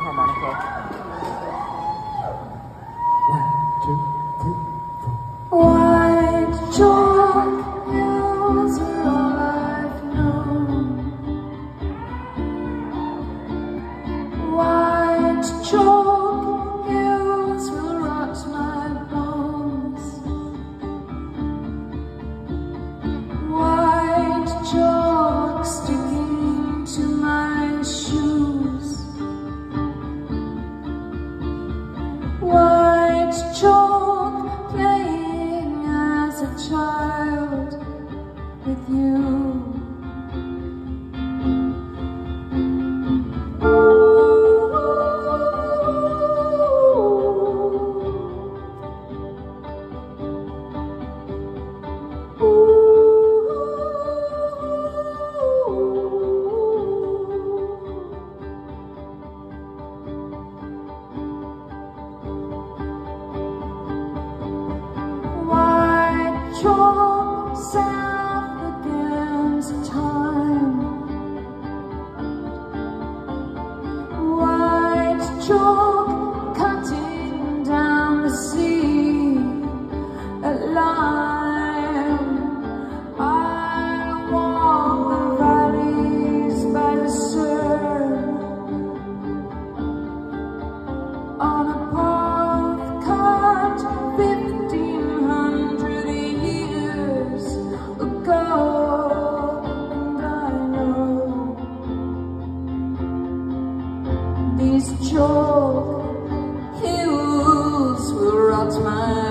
harmonica. 1, 2, 3, 4. White chalk hills are all I've known. White chalk hills will rot my bones. White chalk sticking to my shoes. White chalk playing as a child with you. Chalk south against time. White chalk cutting down the sea. A line. I walk the valleys by the surf on a path cut 1500 years ago, and I know these chalk hills will rot my